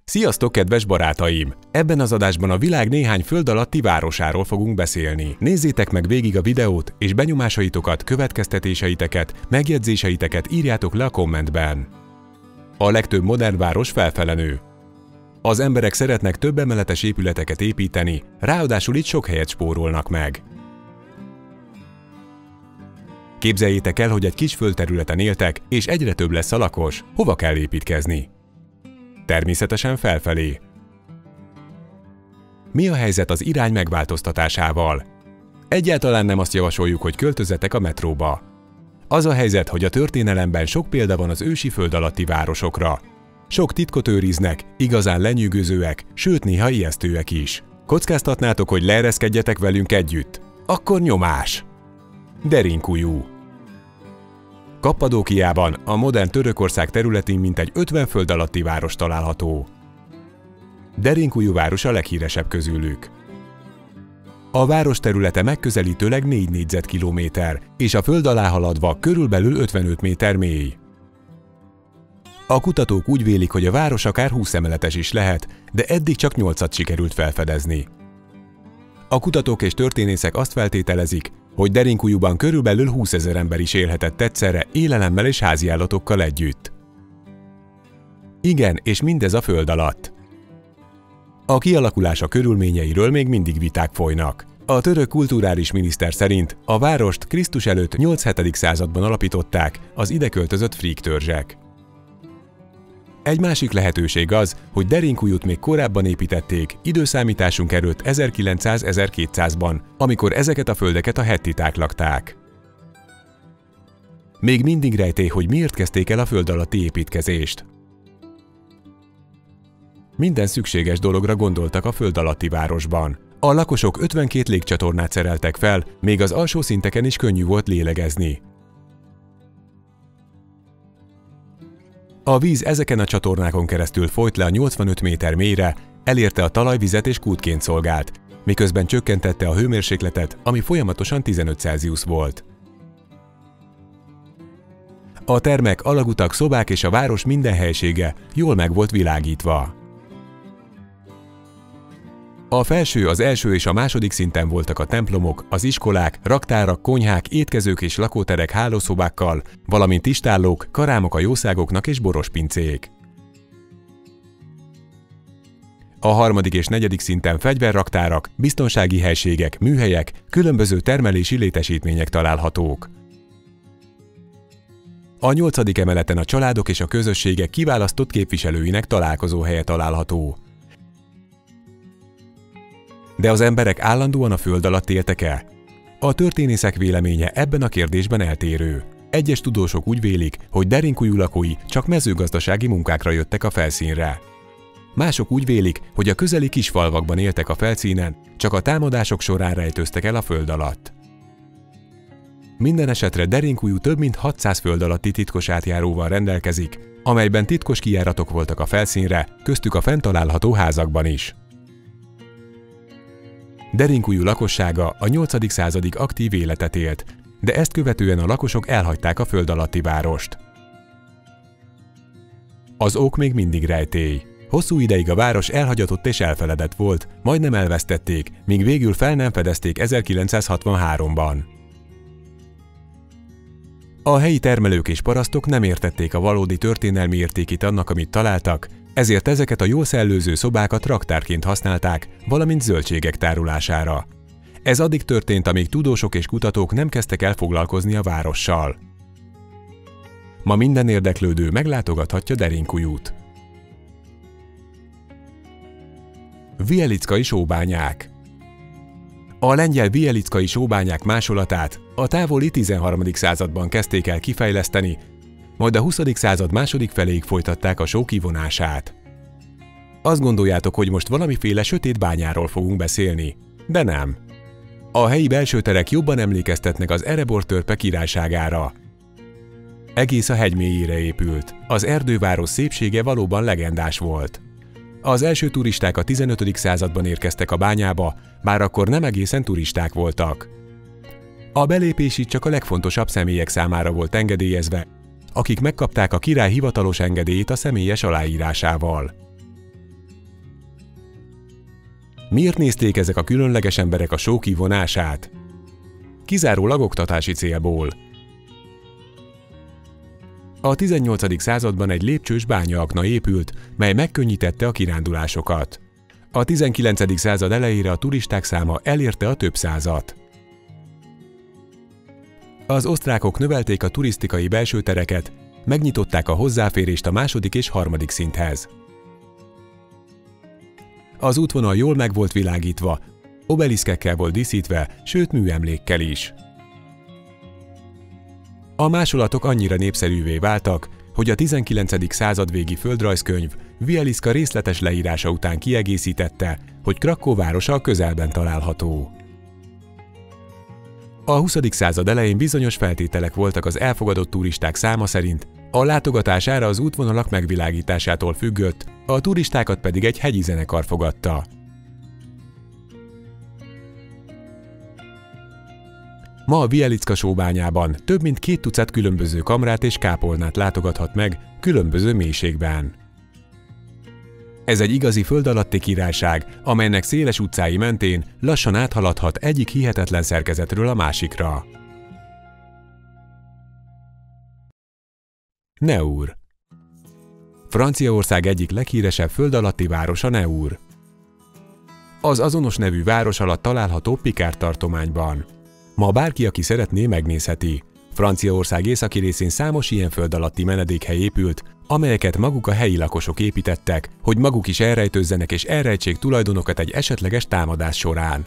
Sziasztok, kedves barátaim! Ebben az adásban a világ néhány föld alatti városáról fogunk beszélni. Nézzétek meg végig a videót, és benyomásaitokat, következtetéseiteket, megjegyzéseiteket írjátok le a kommentben. A legtöbb modern város felfele nő. Az emberek szeretnek több emeletes épületeket építeni, ráadásul itt sok helyet spórolnak meg. Képzeljétek el, hogy egy kis földterületen éltek, és egyre több lesz a lakos. Hova kell építkezni? Természetesen felfelé. Mi a helyzet az irány megváltoztatásával? Egyáltalán nem azt javasoljuk, hogy költözzetek a metróba. Az a helyzet, hogy a történelemben sok példa van az ősi föld alatti városokra. Sok titkot őriznek, igazán lenyűgözőek, sőt néha ijesztőek is. Kockáztatnátok, hogy leereszkedjetek velünk együtt? Akkor nyomás! Derinkuyu. Kappadókiában, a modern Törökország területén mintegy 50 föld alatti város található. Derinkuyu város a leghíresebb közülük. A város területe megközelítőleg 4 négyzetkilométer, és a föld alá haladva körülbelül 55 méter mély. A kutatók úgy vélik, hogy a város akár 20 emeletes is lehet, de eddig csak 8-at sikerült felfedezni. A kutatók és történészek azt feltételezik, hogy Derinkuyuban körülbelül 20 000 ember is élhetett egyszerre élelemmel és háziállatokkal együtt. Igen, és mindez a föld alatt. A kialakulása körülményeiről még mindig viták folynak. A török kulturális miniszter szerint a várost Krisztus előtt 8.-7. században alapították az ide költözött frík törzsek. Egy másik lehetőség az, hogy Derinkuyut még korábban építették, időszámításunk előtt 1900-1200-ban, amikor ezeket a földeket a hettiták lakták. Még mindig rejtély, hogy miért kezdték el a föld alatti építkezést. Minden szükséges dologra gondoltak a föld alatti városban. A lakosok 52 légcsatornát szereltek fel, még az alsó szinteken is könnyű volt lélegezni. A víz ezeken a csatornákon keresztül folyt le a 85 méter mélyre, elérte a talajvizet és kútként szolgált, miközben csökkentette a hőmérsékletet, ami folyamatosan 15 Celsius volt. A termek, alagutak, szobák és a város minden helysége jól meg volt világítva. A felső, az első és a második szinten voltak a templomok, az iskolák, raktárak, konyhák, étkezők és lakóterek hálószobákkal, valamint istállók, karámok a jószágoknak és borospincék. A harmadik és negyedik szinten fegyverraktárak, biztonsági helységek, műhelyek, különböző termelési létesítmények találhatók. A 8. emeleten a családok és a közösségek kiválasztott képviselőinek találkozóhelye található. De az emberek állandóan a föld alatt éltek-e? A történészek véleménye ebben a kérdésben eltérő. Egyes tudósok úgy vélik, hogy Derinkuyu lakói csak mezőgazdasági munkákra jöttek a felszínre. Mások úgy vélik, hogy a közeli kisfalvakban éltek a felszínen, csak a támadások során rejtőztek el a föld alatt. Minden esetre Derinkuyu több mint 600 föld alatti titkos átjáróval rendelkezik, amelyben titkos kijáratok voltak a felszínre, köztük a fent található házakban is. Derinkuyu lakossága a 8. századig aktív életet élt, de ezt követően a lakosok elhagyták a föld alatti várost. Az ok még mindig rejtély. Hosszú ideig a város elhagyatott és elfeledett volt, majdnem elvesztették, míg végül fel nem fedezték 1963-ban. A helyi termelők és parasztok nem értették a valódi történelmi értékét annak, amit találtak, ezért ezeket a jól szellőző szobákat raktárként használták, valamint zöldségek tárolására. Ez addig történt, amíg tudósok és kutatók nem kezdtek el foglalkozni a várossal. Ma minden érdeklődő meglátogathatja Derinkuyut. Wieliczkai sóbányák. A lengyel wieliczkai sóbányák másolatát a távoli 13. században kezdték el kifejleszteni, majd a 20. század második feléig folytatták a só kivonását. Azt gondoljátok, hogy most valamiféle sötét bányáról fogunk beszélni, de nem. A helyi belsőterek jobban emlékeztetnek az Erebor törpe királyságára. Egész a hegy mélyére épült, az erdőváros szépsége valóban legendás volt. Az első turisták a 15. században érkeztek a bányába, bár akkor nem egészen turisták voltak. A belépés itt csak a legfontosabb személyek számára volt engedélyezve, akik megkapták a király hivatalos engedélyét a személyes aláírásával. Miért nézték ezek a különleges emberek a só kivonását? Kizárólag oktatási célból. A 18. században egy lépcsős bányaakna épült, mely megkönnyítette a kirándulásokat. A 19. század elejére a turisták száma elérte a több százat. Az osztrákok növelték a turisztikai belsőtereket, megnyitották a hozzáférést a második és harmadik szinthez. Az útvonal jól meg volt világítva, obeliszkekkel volt díszítve, sőt műemlékkel is. A másolatok annyira népszerűvé váltak, hogy a 19. század végi földrajzkönyv Wieliczka részletes leírása után kiegészítette, hogy Krakkó városa a közelben található. A 20. század elején bizonyos feltételek voltak az elfogadott turisták száma szerint, a látogatására az útvonalak megvilágításától függött, a turistákat pedig egy hegyi zenekar fogadta. Ma a Wieliczka sóbányában több mint 2 tucat különböző kamrát és kápolnát látogathat meg különböző mélységben. Ez egy igazi föld alatti királyság, amelynek széles utcái mentén lassan áthaladhat egyik hihetetlen szerkezetről a másikra. Neur. Franciaország egyik leghíresebb föld alatti városa Neur. Az azonos nevű város alatt található Picard tartományban. Ma bárki, aki szeretné, megnézheti. Franciaország északi részén számos ilyen föld alatti menedékhely épült, amelyeket maguk a helyi lakosok építettek, hogy maguk is elrejtőzzenek és elrejtsék tulajdonokat egy esetleges támadás során.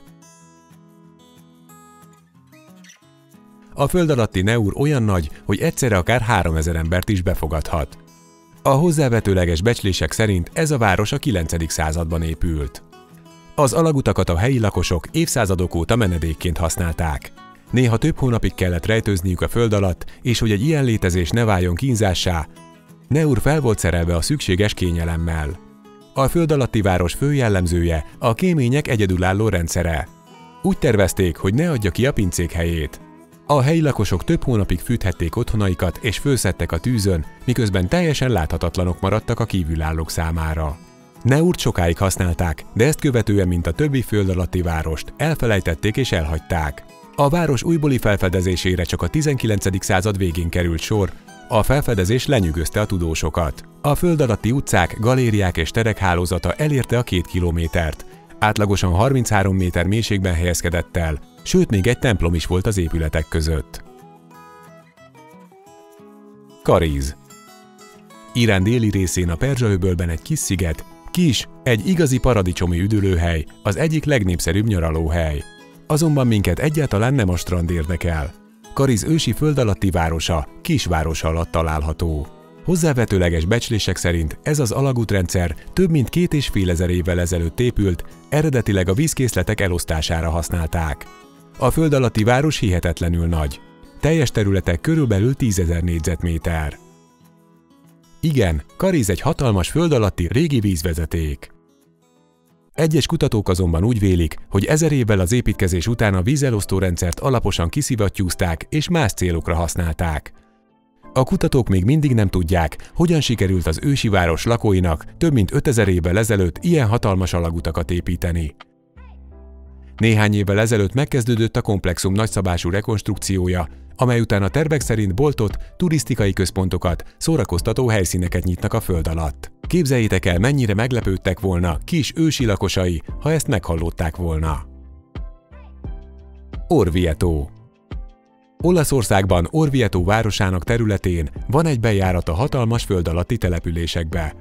A föld alatti Neur olyan nagy, hogy egyszerre akár 3000 embert is befogadhat. A hozzávetőleges becslések szerint ez a város a 9. században épült. Az alagutakat a helyi lakosok évszázadok óta menedékként használták. Néha több hónapig kellett rejtőzniük a föld alatt, és hogy egy ilyen létezés ne váljon kínzássá, Neur fel volt szerelve a szükséges kényelemmel. A föld alatti város fő jellemzője a kémények egyedülálló rendszere. Úgy tervezték, hogy ne adja ki a pincék helyét. A helyi lakosok több hónapig fűthették otthonaikat és főzhettek a tűzön, miközben teljesen láthatatlanok maradtak a kívülállók számára. Neurt sokáig használták, de ezt követően, mint a többi föld alatti várost, elfelejtették és elhagyták. A város újbóli felfedezésére csak a 19. század végén került sor, a felfedezés lenyűgözte a tudósokat. A föld alatti utcák, galériák és terek hálózata elérte a 2 kilométert, átlagosan 33 méter mélységben helyezkedett el, sőt még egy templom is volt az épületek között. Kariz. Irán déli részén a Perzsa-öbölben egy kis sziget, kis, egy igazi paradicsomi üdülőhely, az egyik legnépszerűbb nyaralóhely. Azonban minket egyáltalán nem a strand érdekel. Kariz ősi föld alatti városa, kisvárosa alatt található. Hozzávetőleges becslések szerint ez az alagútrendszer több mint 2500 évvel ezelőtt épült, eredetileg a vízkészletek elosztására használták. A föld alatti város hihetetlenül nagy. Teljes területe körülbelül 10 000 négyzetméter. Igen, Kariz egy hatalmas föld alatti régi vízvezeték. Egyes kutatók azonban úgy vélik, hogy 1000 évvel az építkezés után a vízelosztó rendszert alaposan kiszivattyúzták és más célokra használták. A kutatók még mindig nem tudják, hogyan sikerült az ősi város lakóinak több mint 5000 évvel ezelőtt ilyen hatalmas alagutakat építeni. Néhány évvel ezelőtt megkezdődött a komplexum nagyszabású rekonstrukciója, amely után a tervek szerint boltot, turisztikai központokat, szórakoztató helyszíneket nyitnak a föld alatt. Képzeljétek el, mennyire meglepődtek volna kis ősi lakosai, ha ezt meghallották volna. Orvieto. Olaszországban Orvieto városának területén van egy bejárat a hatalmas föld alatti településekbe,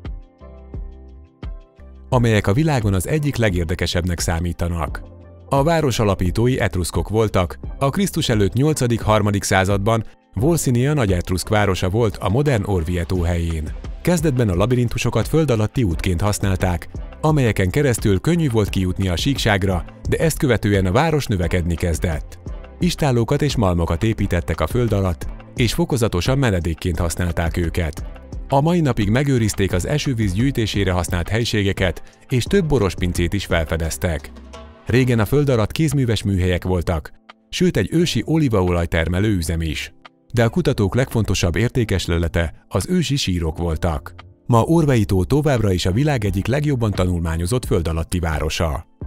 amelyek a világon az egyik legérdekesebbnek számítanak. A város alapítói etruszkok voltak, a Krisztus előtt 8.-3. században Volsinia nagy etruszk városa volt a modern Orvieto helyén. Kezdetben a labirintusokat föld alatti útként használták, amelyeken keresztül könnyű volt kijutni a síkságra, de ezt követően a város növekedni kezdett. Istállókat és malmokat építettek a föld alatt, és fokozatosan menedékként használták őket. A mai napig megőrizték az esővíz gyűjtésére használt helységeket, és több borospincét is felfedeztek. Régen a föld alatt kézműves műhelyek voltak, sőt egy ősi olívaolaj termelő üzem is. De a kutatók legfontosabb értékeslelete az ősi sírok voltak. Ma Orvieto továbbra is a világ egyik legjobban tanulmányozott föld alatti városa.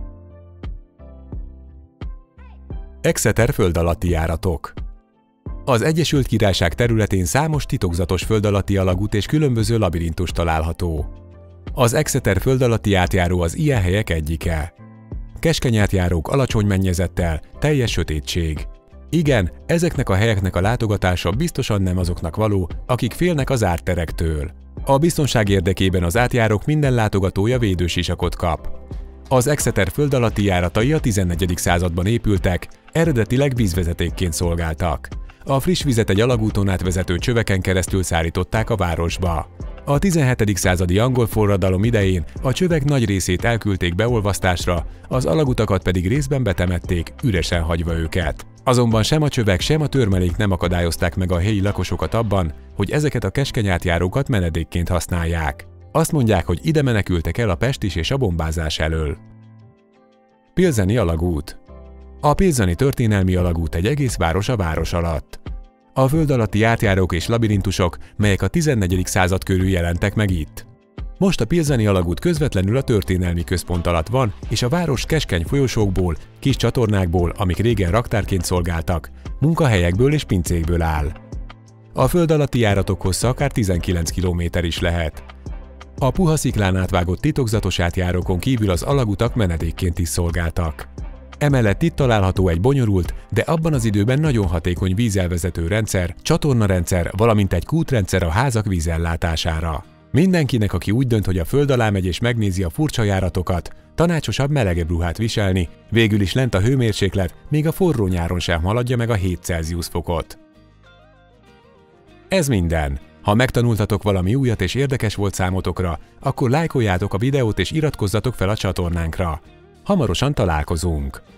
Exeter földalatti járatok. Az Egyesült Királyság területén számos titokzatos földalatti alagút és különböző labirintus található. Az Exeter földalatti átjáró az ilyen helyek egyike. Keskeny átjárók alacsony mennyezettel, teljes sötétség. Igen, ezeknek a helyeknek a látogatása biztosan nem azoknak való, akik félnek az zárt terektől. A biztonság érdekében az átjárók minden látogatója védősisakot kap. Az Exeter földalatti járatai a 14. században épültek, eredetileg vízvezetékként szolgáltak. A friss vizet egy alagúton átvezető csöveken keresztül szállították a városba. A 17. századi angol forradalom idején a csövek nagy részét elküldték beolvasztásra, az alagutakat pedig részben betemették, üresen hagyva őket. Azonban sem a csövek, sem a törmelék nem akadályozták meg a helyi lakosokat abban, hogy ezeket a keskeny átjárókat menedékként használják. Azt mondják, hogy ide menekültek el a pestis és a bombázás elől. Pilzeni alagút. A Pilzeni történelmi alagút egy egész város a város alatt. A föld alatti átjárók és labirintusok, melyek a 14. század körül jelentek meg itt. Most a Pilzeni alagút közvetlenül a történelmi központ alatt van, és a város keskeny folyosókból, kis csatornákból, amik régen raktárként szolgáltak, munkahelyekből és pincékből áll. A föld alatti járatok hossza akár 19 km is lehet. A puha sziklán átvágott titokzatos átjárókon kívül az alagutak menedékként is szolgáltak. Emellett itt található egy bonyolult, de abban az időben nagyon hatékony vízelvezető rendszer, csatornarendszer, valamint egy kútrendszer a házak vízellátására. Mindenkinek, aki úgy dönt, hogy a föld alá megy és megnézi a furcsa járatokat, tanácsosabb melegebb ruhát viselni, végül is lent a hőmérséklet még a forró nyáron sem haladja meg a 7 Celsius fokot. Ez minden. Ha megtanultatok valami újat és érdekes volt számotokra, akkor lájkoljátok a videót és iratkozzatok fel a csatornánkra. Hamarosan találkozunk!